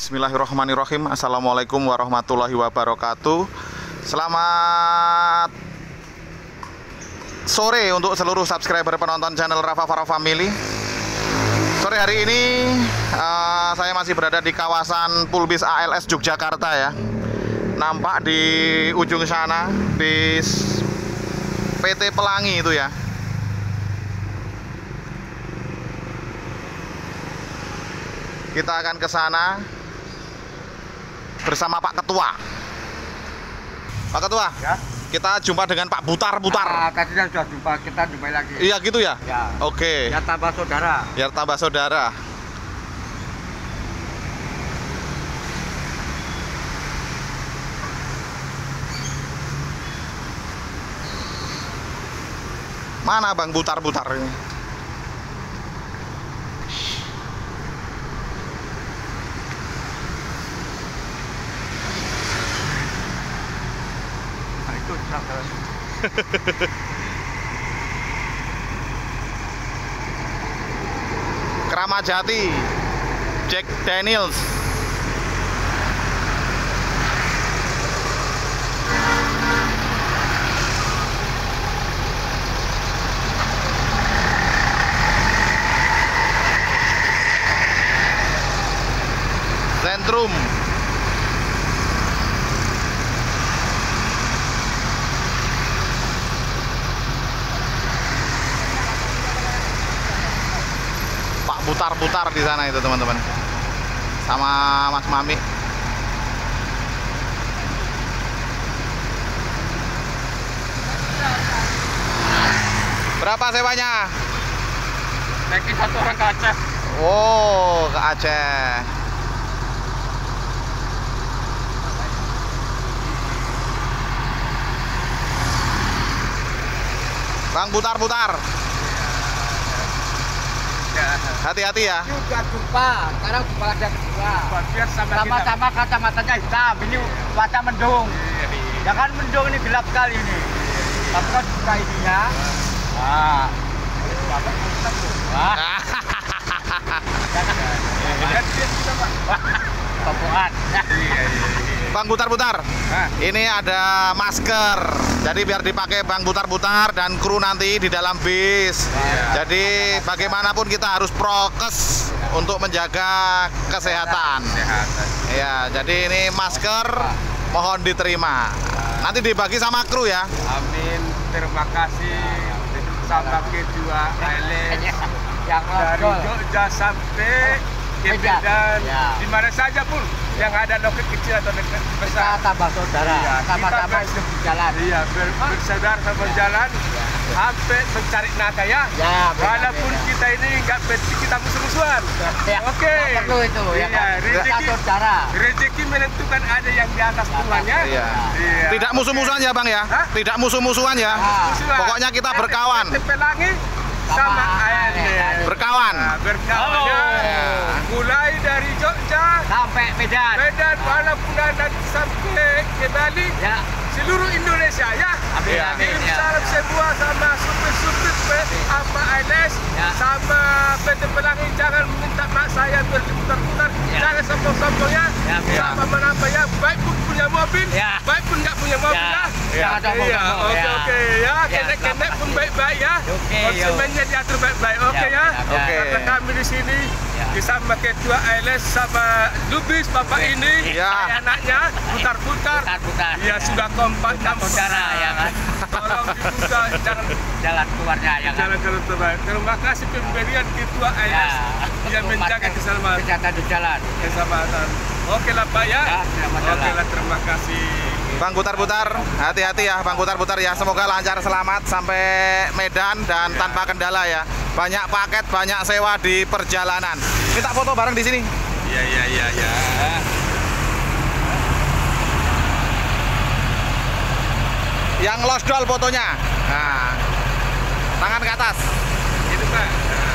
Bismillahirrahmanirrahim. Assalamualaikum warahmatullahi wabarakatuh. Selamat sore untuk seluruh subscriber penonton channel Rafa Farah Family. Sore hari ini saya masih berada di kawasan Pulbis ALS Yogyakarta ya. Nampak di ujung sana bis PT Pelangi itu ya. Kita akan ke sana bersama Pak Ketua. Pak Ketua, ya? Kita jumpa dengan Pak Butar. Tadi sudah jumpa, kita jumpa lagi. Iya gitu ya? Ya. Oke. Biar tambah saudara. Biar tambah saudara. Mana Bang Butar ini? Kramat Jati, Jack Daniels. Zentrum. Putar di sana itu teman-teman, sama Mas Mami. Berapa sewanya? Naikin satu orang ke Aceh. Oh, ke Aceh. Bang Butar. Hati-hati ya. Ini udah jumpa, sekarang jumpa lagi yang kedua. Sama-sama kacamatanya hitam, ini wajah mendung. Ya kan mendung ini gelap sekali ini. Tapi kan buka ininya. Wah. Topoan. Bang Butar. Ini ada masker. Jadi biar dipakai Bang Butar dan kru nanti di dalam bis. Jadi bagaimanapun kita harus prokes untuk menjaga kesehatan. Ya, jadi ini masker mohon diterima. Nanti dibagi sama kru ya. Amin. Terima kasih sama kedua ALS dari Jogja sampai ke Medan, di mana saja pun yang ada loket kecil atau loket besar. Kita tambah saudara, sama-sama hidup di jalan. Iya, bersaudara sama jalan, sampai mencari nafkah ya. Walaupun kita ini nggak penting kita musuh-musuhan. Oke. Perlu itu. Iya, rezeki menentukan ada yang di atas Tuhannya. Iya. Tidak musuh-musuhan ya Bang ya. Tidak musuh-musuhan ya. Pokoknya kita berkawan. Pelangi sama ALS. Berkawan. Mulai dari Jogja sampai Medan, walaupun ada sampai ke Bali, seluruh Indonesia ya. Amin. Salam semua sama supir sama ALS, sama PT Pelangi. Jangan minta mak saya berputar-putar, jangan sombong-sombongnya. Sama menapa ya, baik pun punya mobil, baik pun nggak punya mobil ya. Oke ya, kenek-kenek pun baik-baik ya. Konsumennya diatur baik-baik, oke ya. Karena kami di sini bersama ketua ALS sama Lubis bapak ini, anaknya putar-putar. Ya sudah kompak saudara ya kan. Tolong dibuka jalan keluarnya ya kan. Jalan keluar. Terima kasih pemberian ketua ALS yang menjaga kesehatan di jalan. Keselamatan. Oke lah Pak ya. Oke lah, terima kasih. Bang Butar, hati-hati ya Bang Butar ya. Semoga lancar selamat sampai Medan dan tanpa kendala ya. Banyak paket, banyak sewa di perjalanan. Kita foto bareng di sini. Iya. Yang losdol fotonya. Nah, tangan ke atas. Itu Pak.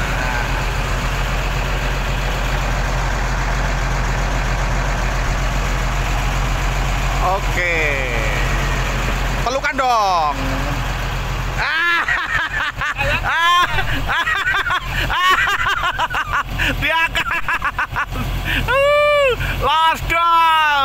Oke. Pelukan dong. Diangkat. Losdol.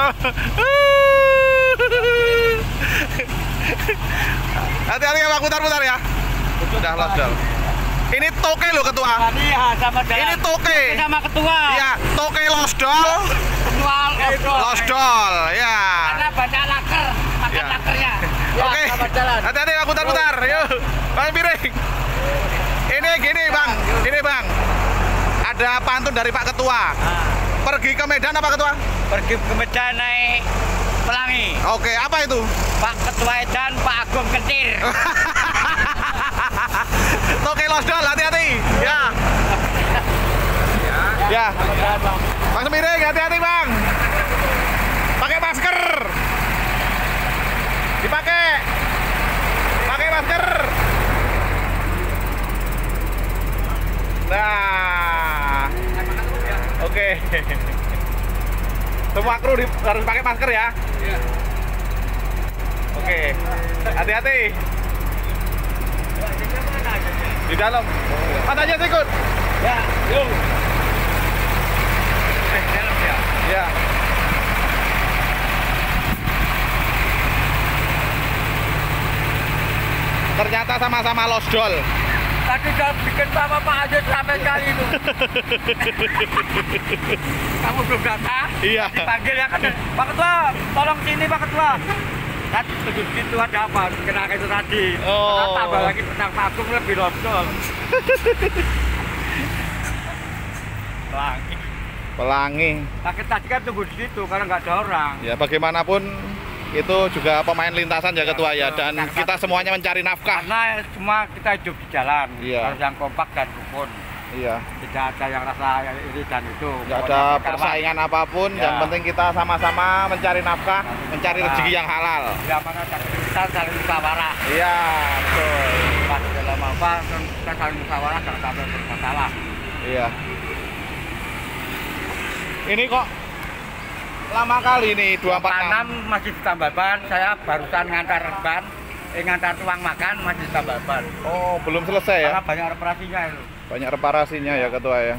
Hati-hati ya Bang, putar-putar ya. Sudah losdol. Ini toke loh ketua. Iya, sama jalan. Ini toke. Sama ketua. Iya, toke losdol. Ketua Losdol, ya. Karena banyak laker, pakai Ya. lakernya. Ya, Oke. sama jalan. Hati-hati Bang, putar-putar. Yuk. Bang Piring. Ini gini Bang. Ini Bang. Ada pantun dari Pak Ketua. Pergi ke Medan apa Ketua? Pergi ke Medan naik Pelangi. Oke, apa itu? Pak Ketua Edan, Pak Agung Kentir. Toke losdol, hati-hati. Ya. Ya. Bang Semiring, hati-hati Bang. Pakai masker. Dipakai. Pakai masker. Nah. Oke. Semua kru harus pakai masker ya. Oke. Hati-hati. Di dalam. Matanya sikut. Ya, yuk. Dalam ya. Ya. Ternyata sama-sama losdol. Tadi udah bikin sama Pak Ajit sampai kali itu. Kamu belum datang? Iya. Dipanggil ya kan? Pak Ketua, tolong sini Pak Ketua. Tadi tujuh gitu ada apa? Kena itu tadi. Oh. Tambah lagi tentang Pak Agung lebih losdol. Pelangi. Pelangi. Pakai tadi kan tunggu di situ karena nggak ada orang. Ya bagaimanapun itu juga pemain lintasan ya Ketua ya, dan kita semuanya mencari nafkah. Karena semua kita hidup di jalan, Iya. harus yang kompak dan rukun. Iya. Tidak ada yang rasa iri dan itu. Nggak ada persaingan apapun, Ya. yang penting kita sama-sama mencari nafkah, mencari rezeki yang halal. Ya mana kita saling musyawarah. Iya, betul. Pas dalam apa kita saling musyawarah jangan sampai bermasalah. Iya. Ini kok lama kali nih 246. Masih ditambah ban, saya barusan ngantar ban, ngantar tuang makan masih ditambah ban. Oh, belum selesai ya? Karena banyak reparasinya itu. Banyak reparasinya ya Ketua ya.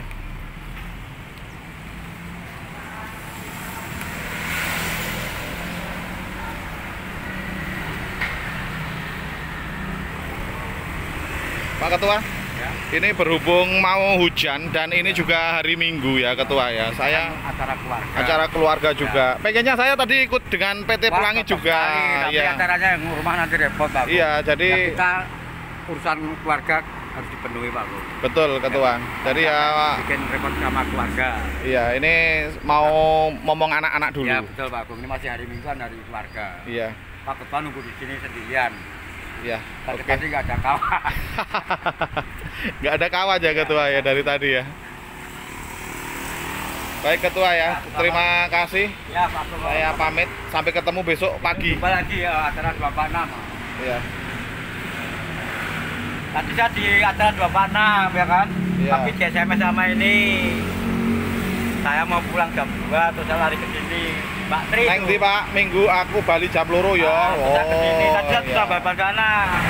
Pak Ketua, Ya. ini berhubung mau hujan dan ini juga hari Minggu ya Ketua ya. Saya Acara keluarga. acara keluarga juga. Pengennya saya tadi ikut dengan PT Wah, Pelangi cocok juga. sekali, tapi Iya. acaranya yang rumah nanti repot Pak. Iya, jadi Ya, kita urusan keluarga harus dipenuhi Pak Bu. betul Ketua. Jadi ya, Bikin repot sama keluarga. iya ini mau ngomong anak-anak dulu. Ya betul Pak Agung, ini masih hari Minggu kan hari keluarga. Iya, Pak Ketua nunggu di sini sendirian. iya. Tadi Oke. tadi nggak ada kawan. Nggak ada kawan ya Ketua ya dari tadi ya. Baik Ketua ya, terima kasih. Ya Pak Agung. Saya pamit, sampai ketemu besok pagi. Jumpa lagi ya acara 26. Iya. Tadi saya di acara 26 ya kan. Iya. Tapi di SMS sama ini saya mau pulang jam 2 terus saya lari ke sini. Pak Tri. Neng di Pak, Minggu aku bali jam loro ya. Saya ke sini tadi saya iya. sudah balik sana.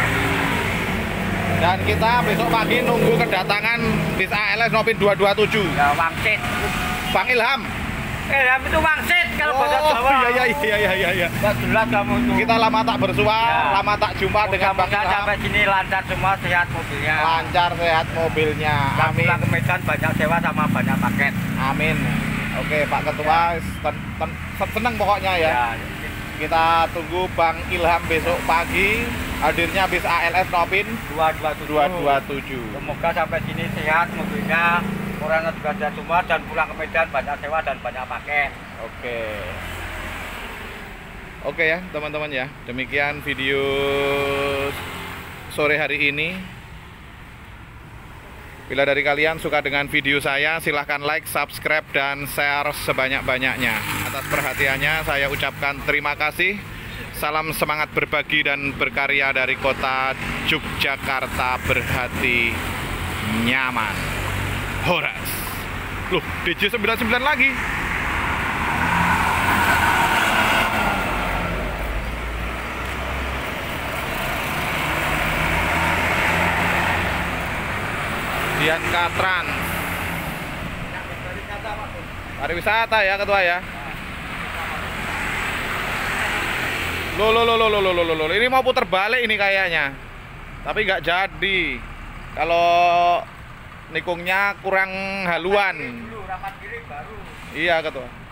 Dan kita besok pagi nunggu kedatangan bis ALS Nopin 227. Ya wangsit. Bang Ilham. Itu wangsit kalau bahasa Jawa. Iya. Nggak jelas kamu itu. Kita lama tak bersua, Ya. lama tak jumpa dengan Bang Mudah-mudahan Ilham. sampai sini lancar semua, sehat mobilnya. Lancar sehat mobilnya. Dan Amin. pulang ke Medan banyak sewa sama banyak paket. Amin. Oke Pak Ketua, seneng pokoknya ya. Ya. Kita tunggu Bang Ilham besok pagi hadirnya bis ALS Nopin 227. Semoga sampai sini sehat mobilnya, orangnya juga sehat semua dan pulang ke Medan banyak sewa dan banyak paket. Oke. Oke ya teman-teman ya. Demikian video sore hari ini. Bila dari kalian suka dengan video saya, silahkan like, subscribe, dan share sebanyak-banyaknya. Atas perhatiannya saya ucapkan terima kasih. Salam semangat berbagi dan berkarya dari kota Yogyakarta, berhati nyaman. Horas. Loh, DJ 99 lagi. Dian Katran. Tarif Pariwisata ya ketua ya. Loh. Ini mau putar balik ini kayaknya. Tapi nggak jadi. Kalau nikungnya kurang haluan. Rapat kiri baru. Iya ketua.